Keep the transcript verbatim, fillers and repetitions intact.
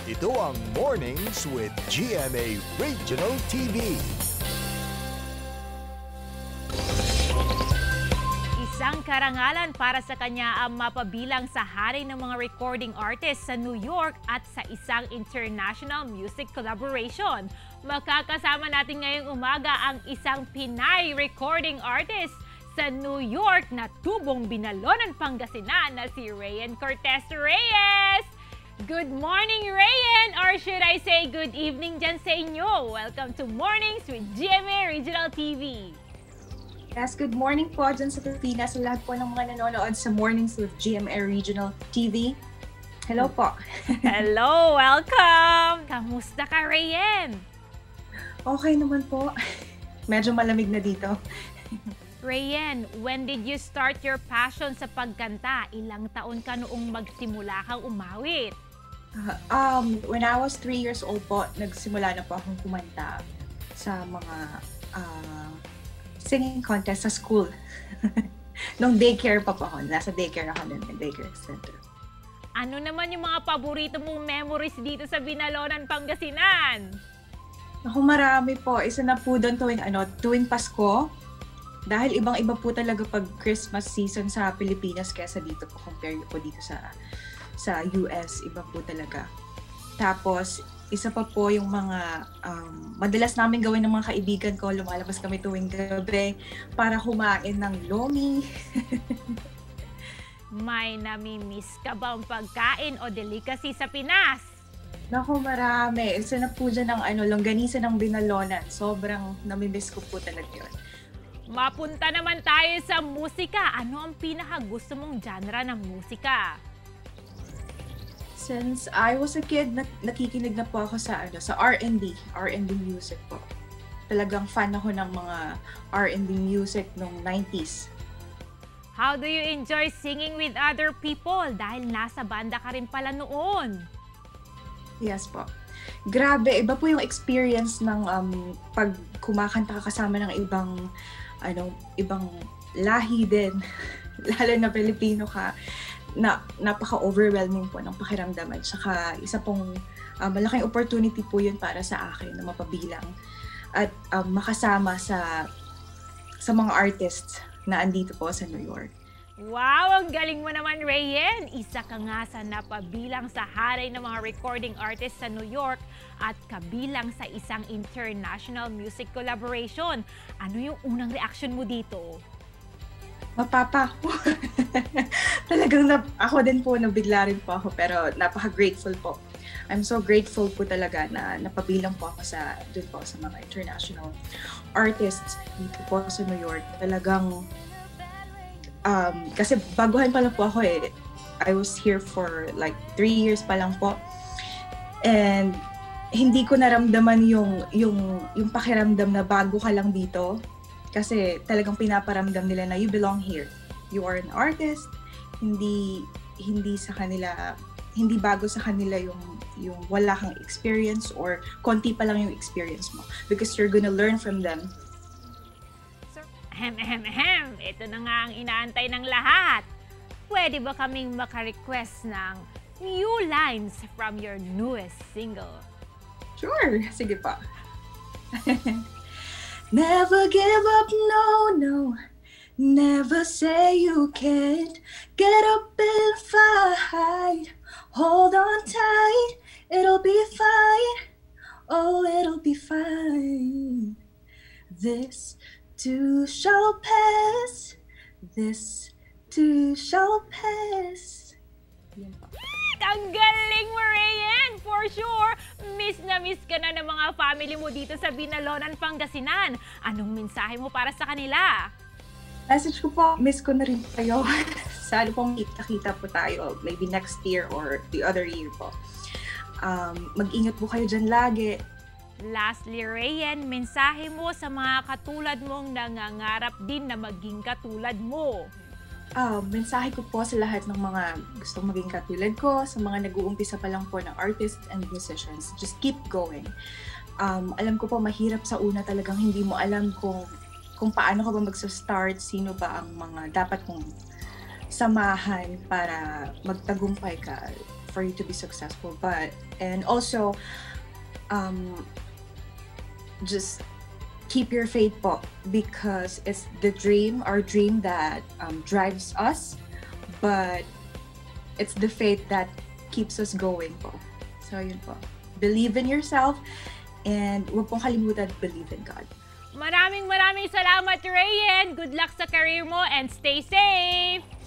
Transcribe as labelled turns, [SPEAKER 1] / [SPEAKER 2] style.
[SPEAKER 1] Ito ang Mornings with G M A Regional T V.
[SPEAKER 2] Isang karangalan para sa kanya ang mapabilang sa hari ng mga recording artists sa New York at sa isang international music collaboration. Makakasama natin ngayong umaga ang isang Pinay recording artist sa New York na tubong Binalonan, Pangasinan na si Reyen Cortez Reyes. Good morning, Reyen! Or should I say good evening dyan sa inyo? Welcome to Mornings with G M A Regional T V.
[SPEAKER 3] Yes, good morning po dyan sa Pilipinas, sa lahat po ng mga nanonood sa Mornings with G M A Regional T V. Hello po.
[SPEAKER 2] Hello, welcome! Kamusta ka, Reyen?
[SPEAKER 3] Okay naman po. Medyo malamig na dito.
[SPEAKER 2] Reyen, when did you start your passion sa pagkanta? Ilang taon ka noong magsimula kang umawit?
[SPEAKER 3] Uh, um, when I was three years old po, nagsimula na po akong kumanta sa mga uh, singing contest sa school. Nung daycare pa po ako. Nasa daycare ako nun, daycare center.
[SPEAKER 2] Ano naman yung mga paborito mong memories dito sa Binalonan, Pangasinan?
[SPEAKER 3] Ako marami po. Isa na po doon tuwing, ano, tuwing Pasko. Dahil ibang-iba po talaga pag Christmas season sa Pilipinas kaysa dito po, compare po dito sa sa U S, iba po talaga. Tapos, isa pa po yung mga um, madalas namin gawin ng mga kaibigan ko, lumalabas kami tuwing gabi para kumain ng lomi.
[SPEAKER 2] May namimiss ka bang pagkain o delicacy sa Pinas?
[SPEAKER 3] Naku, marami. Isa na po dyan ng ano, longganisa ng Binalonan. Sobrang namimiss ko po talaga yun.
[SPEAKER 2] Mapunta naman tayo sa musika. Ano ang pinaka gusto mong genre ng musika?
[SPEAKER 3] Since I was a kid, nakikinig na po ako sa ano, sa R and B, R and B music po. Talagang fan ako ng mga R and B music nung nineties.
[SPEAKER 2] How do you enjoy singing with other people? Dahil nasa banda ka rin pala noon.
[SPEAKER 3] Yes po. Grabe, iba po yung experience ng um, pag kumakanta ka kasama ng ibang ano, ibang lahi din. Lalo na Pilipino ka. Na napaka-overwhelming po ng pakiramdam at saka isa pong uh, malaking opportunity po yun para sa akin na mapabilang at um, makasama sa sa mga artists na andito po sa New York.
[SPEAKER 2] Wow! Ang galing mo naman, Reyen! Isa ka nga sa napabilang sa hari ng mga recording artists sa New York at kabilang sa isang international music collaboration. Ano yung unang reaction mo dito?
[SPEAKER 3] Mapapa ako. Talagang na, ako din po, nabigla rin po ako, pero napaka-grateful po. I'm so grateful po talaga na napabilang po ako sa, dun po sa mga international artists dito po sa New York. Talagang, um, kasi baguhan pa lang po ako eh. I was here for like three years pa lang po. And hindi ko naramdaman yung, yung, yung pakiramdam na bago ka lang dito. Kasi talagang pinaparamdam nila na you belong here. You are an artist. Hindi hindi sa kanila, hindi bago sa kanila yung yung wala kang experience or konti pa lang yung experience mo because you're gonna learn from them.
[SPEAKER 2] So, ahem, ahem, ahem. Ito na nga ang inaantay ng lahat. Pwede ba kaming maka-request ng new lines from your newest single?
[SPEAKER 3] Sure, sige pa. Never give up, no, no. Never say you can't. Get up and fight. Hold on tight. It'll be fine. Oh, it'll be fine. This too shall pass. This too shall pass. Yan pa.
[SPEAKER 2] Ang galing mo, Reyen! For sure, miss na miss ka na ng mga family mo dito sa Binalonan, Pangasinan. Anong mensahe mo para sa kanila?
[SPEAKER 3] Message ko po, miss ko na rin kayo. Sana pong kita-kita po tayo, maybe next year or the other year po. Um, mag-ingat po kayo dyan lagi.
[SPEAKER 2] Lastly, Reyen, mensahe mo sa mga katulad mong nangangarap din na maging katulad mo.
[SPEAKER 3] Uh, mensahe ko po sa lahat ng mga gustong maging katulad ko, sa mga nag-uumpisa pa lang po ng artists and musicians. Just keep going. Um, alam ko po mahirap sa una, talagang hindi mo alam kung kung paano ka ba magsa-start, sino ba ang mga dapat mong samahan para magtagumpay ka. for you to be successful. But, and also, um, just keep your faith po, because it's the dream, our dream that um, drives us, but it's the faith that keeps us going po. So yun po. Believe in yourself, and huwag pong kalimutan, believe in God.
[SPEAKER 2] Maraming maraming salamat, Reyen. Good luck sa career mo and stay safe!